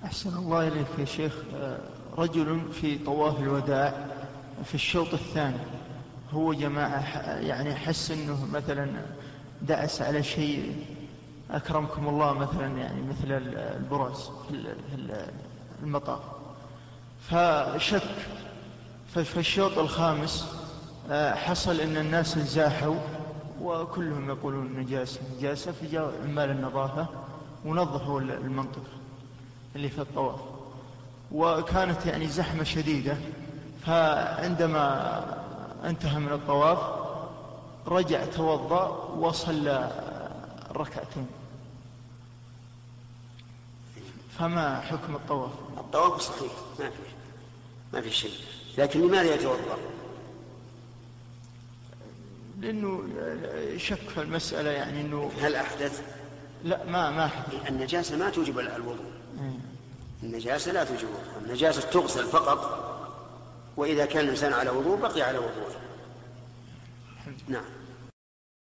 أحسن الله إليك يا شيخ. رجل في طواف الوداع في الشوط الثاني، هو جماعة يعني حس أنه مثلا دعس على شيء أكرمكم الله مثلا، يعني مثل البراز في المطاف، فشك. ففي الشوط الخامس حصل أن الناس انزاحوا وكلهم يقولون نجاسة نجاسة، فجاء عمال النظافة ونظفوا المنطقة اللي في الطواف، وكانت يعني زحمة شديدة. فعندما انتهى من الطواف رجع توضأ وصلى الركعتين. فما حكم الطواف؟ الطواف صحيح ما في شيء، لكن لماذا يتوضأ؟ لأنه شك في المسألة، يعني أنه هل أحدث؟ لا ما أحدث. النجاسة ما توجب الوضوء. النجاسة لا توجب، النجاسة تغسل فقط، وإذا كان الإنسان على وضوء بقي على وضوء. نعم.